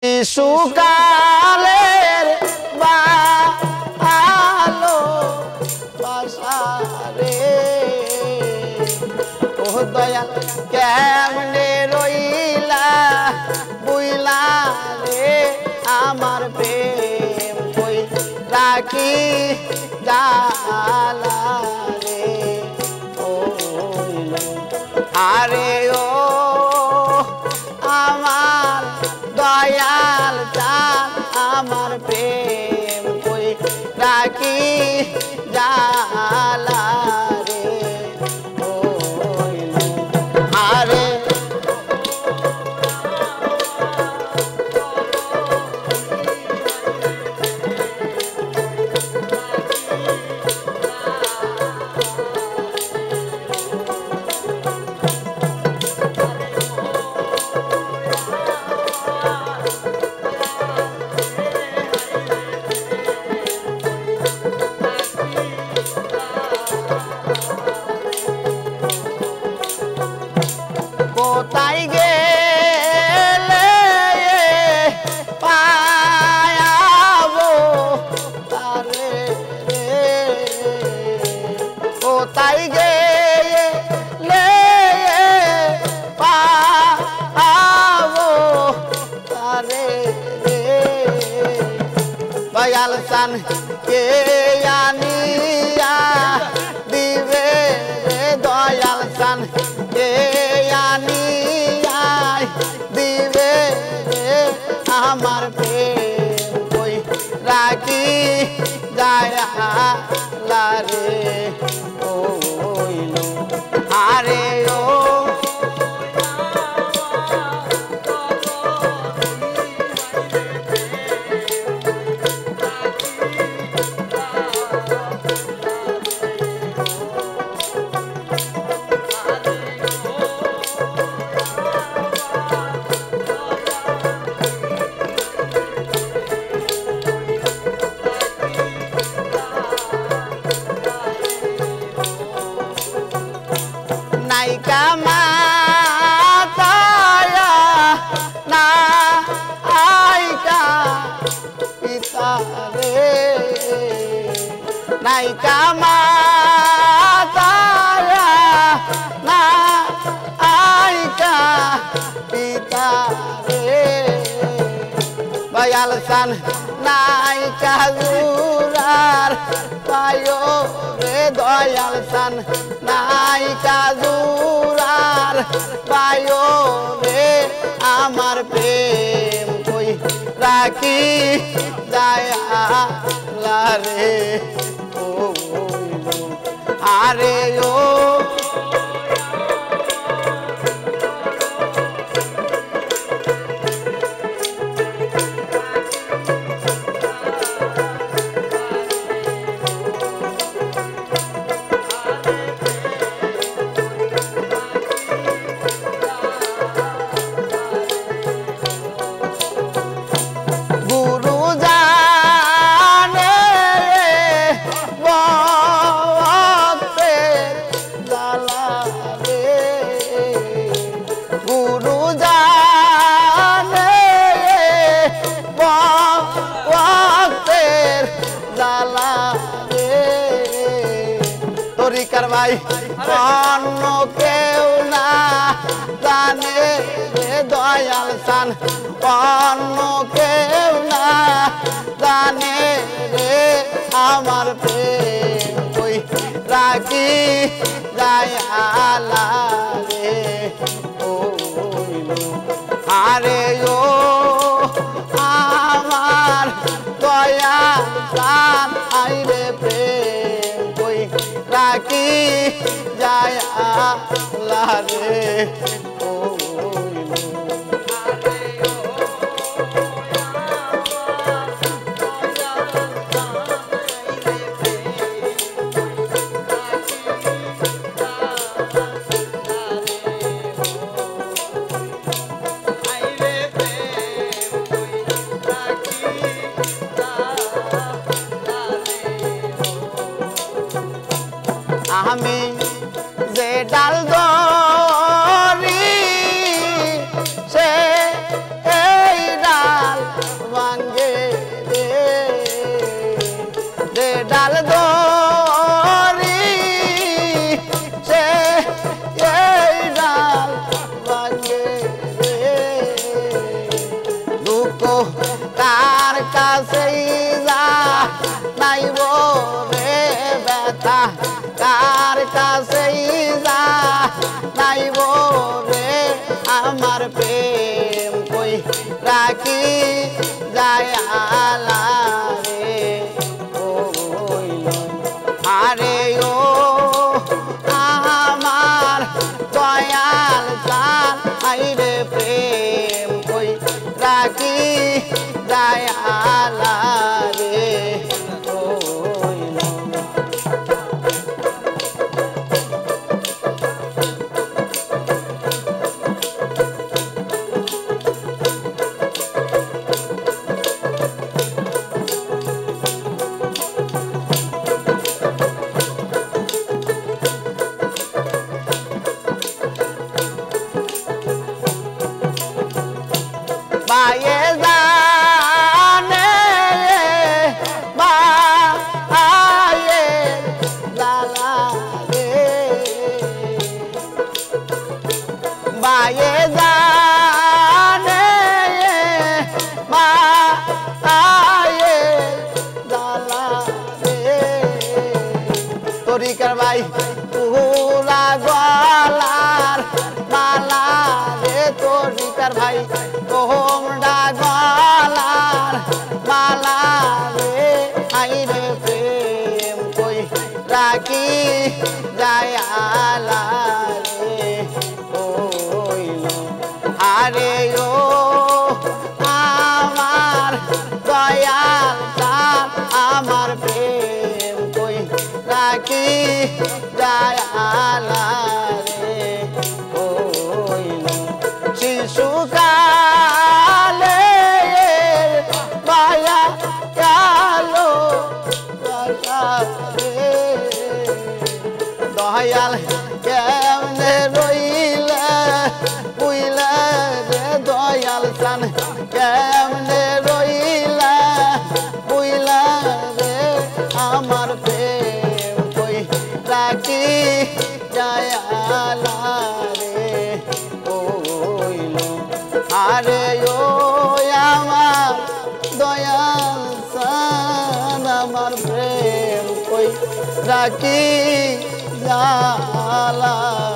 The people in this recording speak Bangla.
শিশুকালের ভালো বাসারে ও দয়াল কেমনে রইলা বুইলা রে আমার প্রেম কই রাখি জালা রে ও আরে ও আমার দয়াল চান আমার প্রেম কই রাখি জালা রে ও আরে কোথায় গেলে পায়াবো তারে রে কোথায় গেলে পায়াবো তারে রে দয়াল চান কে আনিয়া দিবে রে দয়াল চান কে দিবে আমার প্রেম কই রাখি জালা রে ও আরে ও নাইকা মাতায়া না আইকা পিতা রে নাইকা মাতায়া না আইকা পিতা রে দয়াল চান নাইকা জুরার পায়ো রে দয়াল চান নাইকা জুরার পায়ো রে আমার প্রেম কই রাখি জালা রে ও আরে ও তরিকার ভাই অন্য কেউ না জানে রে দয়াল চান অন্য কেউ না জানে রে আমার প্রেম কই রাখি জালা রে ও আরে ও আমার দয়াল চান আইরে প্রেম কই রাখি জালা রে ও আমি যে ডাল ধরি সে এই ডাল কাছেই যা নাইব রে ব্যথা কার কাছেই যা নাইব রে আমার প্রেম কই রাখি যায় আলা রে ওইল আরে ও আমার দয়াল চান আইরে প্রেম কই রাখি যায় আলা রে ওইল বায়ে জানে বায়ে জালা রে বায়ে জানে বায়ে জালা রে তরিকার ভাই পুরা গলার মালা রে তরিকার ভাই তোমরা গলার মালা রে আইরে প্রেম কই রাখি যায় আলা রে ওইল আরে ও আমার দয়াল চান আমার প্রেম কই রাখি যায় আলা রে ওইল শিশুকালে মায়া কালো দয়াল কেমনে রইলে বুইলে রে দয়াল চান কেমনে রইলে বুইলে রে আমার প্রেম কই রাখি যায় আলা রে ওইল আরে ও আমার দয়াল চান আমার প্রেম কই রাখি জালা